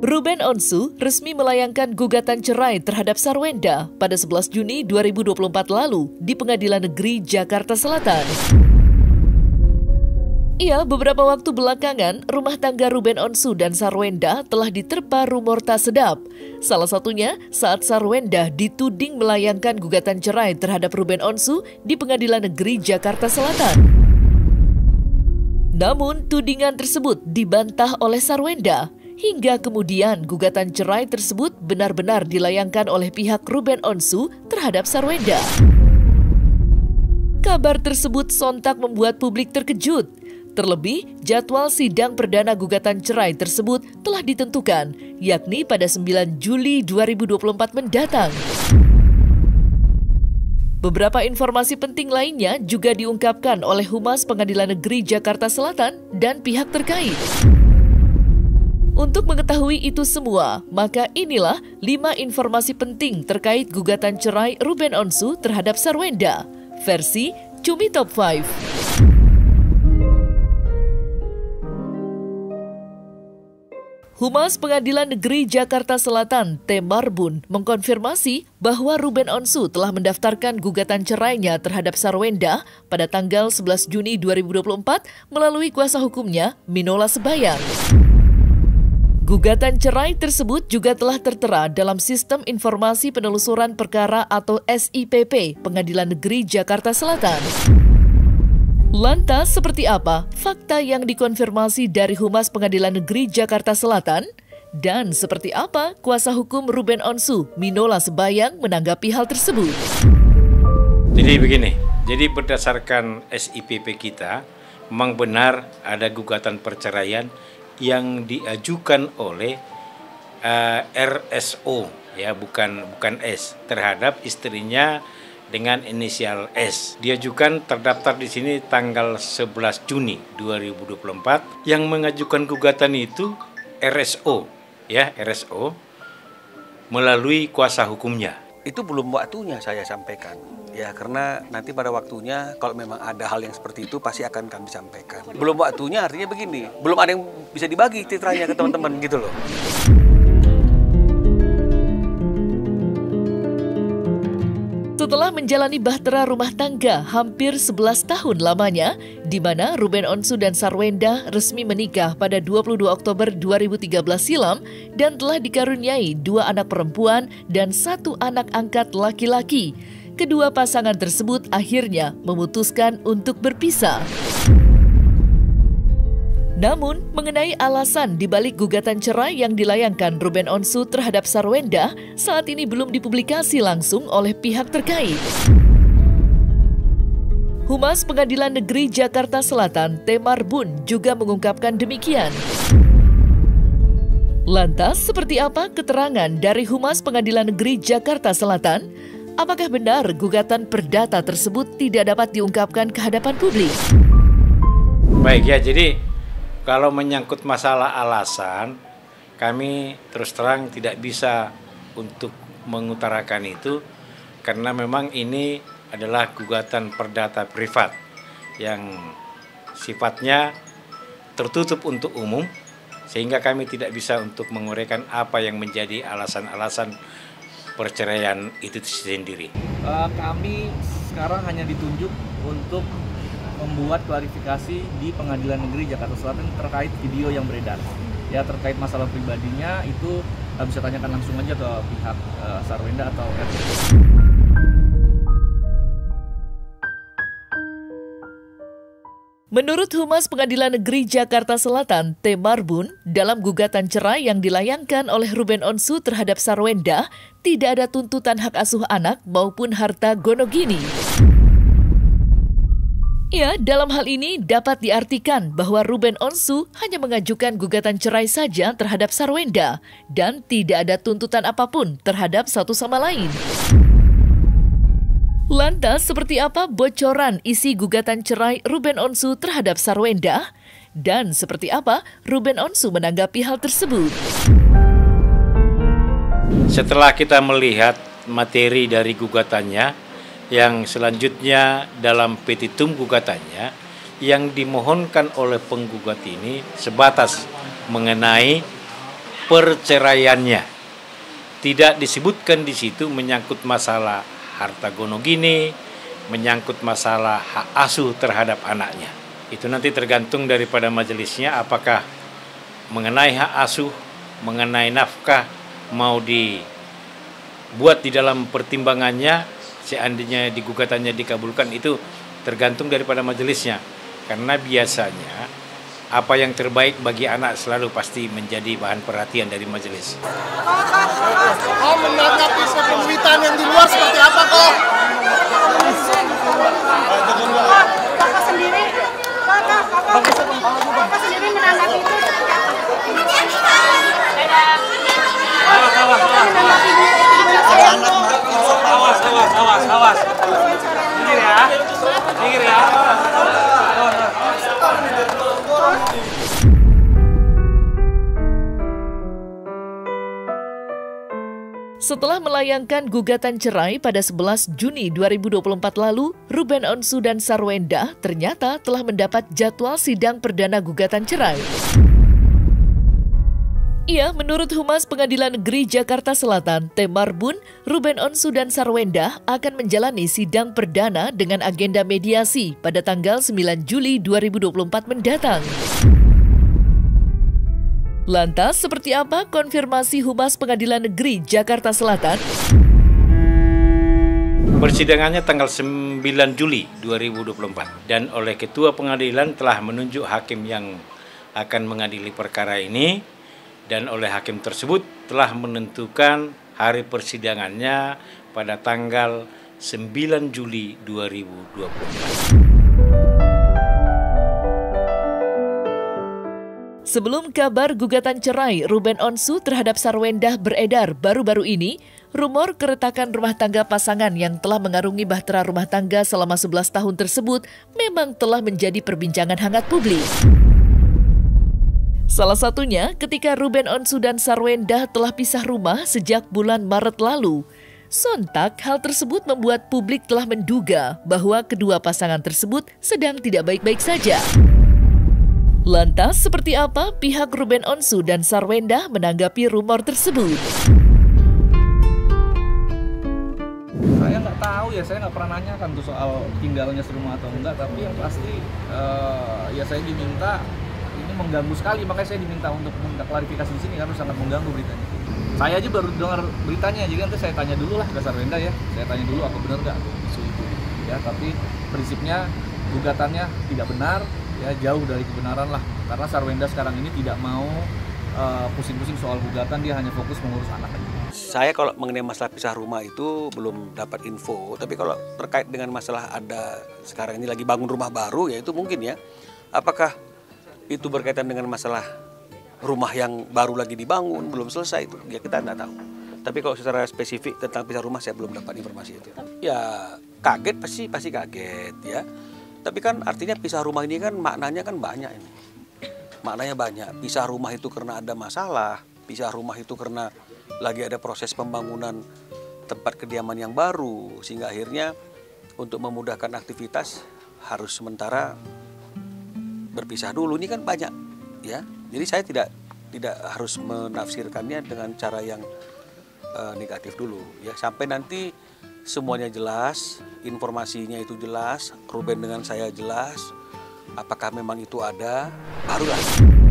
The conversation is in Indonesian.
Ruben Onsu resmi melayangkan gugatan cerai terhadap Sarwenda pada 11 Juni 2024 lalu di Pengadilan Negeri Jakarta Selatan. Beberapa waktu belakangan, rumah tangga Ruben Onsu dan Sarwenda telah diterpa rumor tak sedap. Salah satunya saat Sarwenda dituding melayangkan gugatan cerai terhadap Ruben Onsu di Pengadilan Negeri Jakarta Selatan. Namun, tudingan tersebut dibantah oleh Sarwenda. Hingga kemudian gugatan cerai tersebut benar-benar dilayangkan oleh pihak Ruben Onsu terhadap Sarwenda. Kabar tersebut sontak membuat publik terkejut. Terlebih, jadwal sidang perdana gugatan cerai tersebut telah ditentukan, yakni pada 9 Juli 2024 mendatang. Beberapa informasi penting lainnya juga diungkapkan oleh Humas Pengadilan Negeri Jakarta Selatan dan pihak terkait. Untuk mengetahui itu semua, maka inilah 5 informasi penting terkait gugatan cerai Ruben Onsu terhadap Sarwenda, versi Cumi Top 5. Humas Pengadilan Negeri Jakarta Selatan, T. Marbun, mengkonfirmasi bahwa Ruben Onsu telah mendaftarkan gugatan cerainya terhadap Sarwenda pada tanggal 11 Juni 2024 melalui kuasa hukumnya, Minola Sebayang. Gugatan cerai tersebut juga telah tertera dalam Sistem Informasi Penelusuran Perkara atau SIPP Pengadilan Negeri Jakarta Selatan. Lantas, seperti apa fakta yang dikonfirmasi dari Humas Pengadilan Negeri Jakarta Selatan? Dan seperti apa kuasa hukum Ruben Onsu, Minola Sebayang, menanggapi hal tersebut? Jadi begini, berdasarkan SIPP kita, memang benar ada gugatan perceraian yang diajukan oleh RSO, bukan S, terhadap istrinya dengan inisial S. Diajukan terdaftar di sini tanggal 11 Juni 2024. Yang mengajukan gugatan itu RSO, RSO melalui kuasa hukumnya. Itu belum waktunya saya sampaikan. Karena nanti pada waktunya kalau memang ada hal yang seperti itu pasti akan kami sampaikan. Belum waktunya artinya begini, belum ada yang bisa dibagi citranya ke teman-teman gitu loh. Setelah menjalani bahtera rumah tangga hampir 11 tahun lamanya, di mana Ruben Onsu dan Sarwenda resmi menikah pada 22 Oktober 2013 silam dan telah dikaruniai 2 anak perempuan dan 1 anak angkat laki-laki. Kedua pasangan tersebut akhirnya memutuskan untuk berpisah. Namun, mengenai alasan dibalik gugatan cerai yang dilayangkan Ruben Onsu terhadap Sarwenda, saat ini belum dipublikasi langsung oleh pihak terkait. Humas Pengadilan Negeri Jakarta Selatan, T. Marbun, juga mengungkapkan demikian. Lantas, seperti apa keterangan dari Humas Pengadilan Negeri Jakarta Selatan? Apakah benar gugatan perdata tersebut tidak dapat diungkapkan ke hadapan publik? Baik jadi kalau menyangkut masalah alasan, kami terus terang tidak bisa untuk mengutarakan itu karena memang ini adalah gugatan perdata privat yang sifatnya tertutup untuk umum sehingga kami tidak bisa untuk menguraikan apa yang menjadi alasan-alasan perceraian itu sendiri. Kami sekarang hanya ditunjuk untuk membuat klarifikasi di Pengadilan Negeri Jakarta Selatan terkait video yang beredar. Terkait masalah pribadinya itu bisa tanyakan langsung aja ke pihak Sarwenda atau RT. Menurut Humas Pengadilan Negeri Jakarta Selatan, T. Marbun, dalam gugatan cerai yang dilayangkan oleh Ruben Onsu terhadap Sarwenda, tidak ada tuntutan hak asuh anak maupun harta gonogini. Dalam hal ini dapat diartikan bahwa Ruben Onsu hanya mengajukan gugatan cerai saja terhadap Sarwenda dan tidak ada tuntutan apapun terhadap satu sama lain. Lantas, seperti apa bocoran isi gugatan cerai Ruben Onsu terhadap Sarwenda? Dan seperti apa Ruben Onsu menanggapi hal tersebut? Setelah kita melihat materi dari gugatannya, yang selanjutnya dalam petitum gugatannya, yang dimohonkan oleh penggugat ini sebatas mengenai perceraiannya. Tidak disebutkan di situ menyangkut masalah harta gono gini, menyangkut masalah hak asuh terhadap anaknya. Itu nanti tergantung daripada majelisnya apakah mengenai hak asuh, mengenai nafkah mau dibuat di dalam pertimbangannya seandainya gugatannya dikabulkan, itu tergantung daripada majelisnya. Karena biasanya apa yang terbaik bagi anak selalu pasti menjadi bahan perhatian dari majelis. Oh, menanggapi pemerintahan yang di luar seperti apa kok? Kakak sendiri, kakak sendiri menanggapi itu seperti apa? Awas. Minggir ya. Setelah melayangkan gugatan cerai pada 11 Juni 2024 lalu, Ruben Onsu dan Sarwenda ternyata telah mendapat jadwal sidang perdana gugatan cerai. Iya, menurut Humas Pengadilan Negeri Jakarta Selatan, T. Marbun, Ruben Onsu dan Sarwenda akan menjalani sidang perdana dengan agenda mediasi pada tanggal 9 Juli 2024 mendatang. Lantas, seperti apa konfirmasi Humas Pengadilan Negeri Jakarta Selatan? Persidangannya tanggal 9 Juli 2024 dan oleh Ketua Pengadilan telah menunjuk hakim yang akan mengadili perkara ini, dan oleh hakim tersebut telah menentukan hari persidangannya pada tanggal 9 Juli 2024. Sebelum kabar gugatan cerai Ruben Onsu terhadap Sarwenda beredar baru-baru ini, rumor keretakan rumah tangga pasangan yang telah mengarungi bahtera rumah tangga selama 11 tahun tersebut memang telah menjadi perbincangan hangat publik. Salah satunya ketika Ruben Onsu dan Sarwenda telah pisah rumah sejak bulan Maret lalu. Sontak hal tersebut membuat publik telah menduga bahwa kedua pasangan tersebut sedang tidak baik-baik saja. Lantas, seperti apa pihak Ruben Onsu dan Sarwenda menanggapi rumor tersebut? Saya nggak tahu ya, saya nggak pernah nanyakan tuh soal tinggalnya serumah atau enggak, tapi yang pasti ya saya diminta, ini mengganggu sekali, makanya saya diminta untuk minta klarifikasi di sini karena sangat mengganggu beritanya. Saya aja baru dengar beritanya, jadi nanti saya tanya dulu lah ke Sarwenda ya, saya tanya dulu apa benar nggak isu itu ya, tapi prinsipnya gugatannya tidak benar. Ya, jauh dari kebenaran lah, karena Sarwenda sekarang ini tidak mau pusing-pusing soal gugatan, dia hanya fokus mengurus anak aja. Saya kalau mengenai masalah pisah rumah itu belum dapat info, tapi kalau terkait dengan masalah ada sekarang ini lagi bangun rumah baru, ya itu mungkin ya. Apakah itu berkaitan dengan masalah rumah yang baru lagi dibangun, belum selesai, itu ya kita nggak tahu. Tapi kalau secara spesifik tentang pisah rumah saya belum dapat informasi itu. Ya kaget, pasti kaget ya. Tapi kan artinya pisah rumah ini kan maknanya kan banyak ini. Maknanya banyak. Pisah rumah itu karena ada masalah. Pisah rumah itu karena lagi ada proses pembangunan tempat kediaman yang baru. Sehingga akhirnya untuk memudahkan aktivitas harus sementara berpisah dulu. Ini kan banyak ya. Jadi saya tidak harus menafsirkannya dengan cara yang negatif dulu ya. Sampai nanti semuanya jelas, informasinya itu jelas, Ruben dengan saya jelas, apakah memang itu ada, barulah.